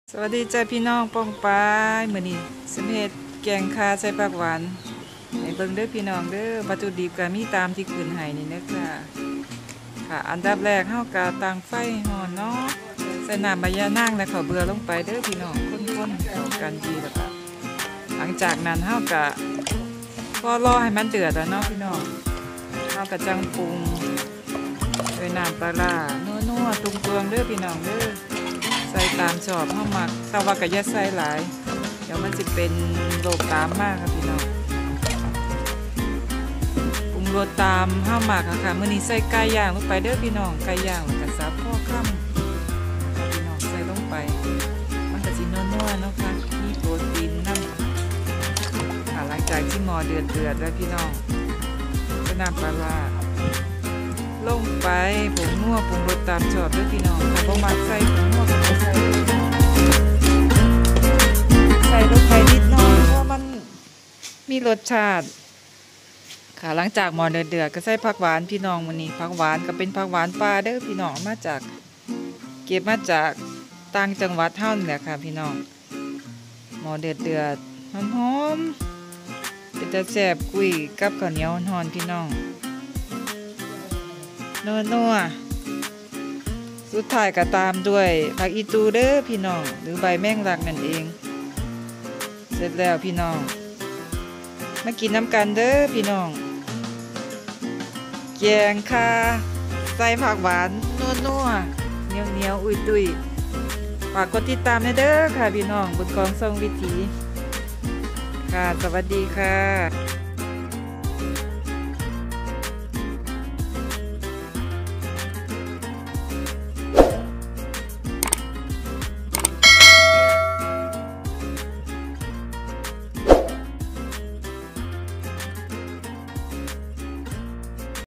สวัสดีจ้าพี่น้องป้องปายมื้อนี้สิเฮ็ดแกงคาใส่ผักหวานให้เบิ่งเด้อพี่น้องเด้อวัตถุดิบก็มีตามที่ขึ้นให้นี่นะค่ะอันดับแรกเฮาก็ตั้งไฟฮ้อนเนาะใส่น้ำใบยะนางและข้าวเบื่อลงไปเด้อพี่น้องคนๆเข้ากันดีแล้วก็หลังจากนั้นเฮาก็พอรอให้มันเดือดแล้วเนาะพี่น้องเฮาก็จังปรุงด้วยน้ำปลาร้านัวๆตุงเตืองเด้อพี่น้องเด้อใส่ตามชอบเฮามักแต่ว่าก็อย่าใส่หลายเดี๋ยวมันสิเป็นโรคตามมากครับพี่น้องปรุงรสตามเฮามักค่ะมื้อนี้ใส่ไก่ย่างลงไปเด้อพี่น้องไก่ย่างกับสับพอค่ำพี่น้องใส่ลงไปมันก็สินัวๆเนาะค่ะมีโปรตีนนำหลังจากที่หม้อเดือดแล้วพี่น้องใส่น้ำปลาร้าลงไปผงนัวปรุงรสตามชอบเด้อพี่น้องถ้าบ่มักใส่ผงนัวก็บ่ใส่รสไทยนิดหน่อยเพราะมันมีรสชาติค่ะหลังจากหม้อเดือดก็ใส่ผักหวานพี่น้องมื้อนี้ผักหวานก็เป็นผักหวานป่าเด้อพี่น้องมาจากเก็บมาจากต่างจังหวัดเฮานี่แหละค่ะพี่น้องหม้อเดือดหอมๆเป็นตาแซ่บกุ้ยกับข้าวเหนียวร้อนๆพี่น้องนัวๆสุดท้ายก็ตามด้วยผักอีตูเด้อพี่น้องหรือใบแมงลักนั่นเองเสร็จแล้วพี่น้องมากินน้ำกันเด้อพี่น้องแกงคาใส่ผักหวานนัวๆเหนียวๆอุ้ยตุ้ยฝากกดติดตามเด้อค่ะพี่น้องบุญกองทรงวิถีค่ะสวัสดีค่ะ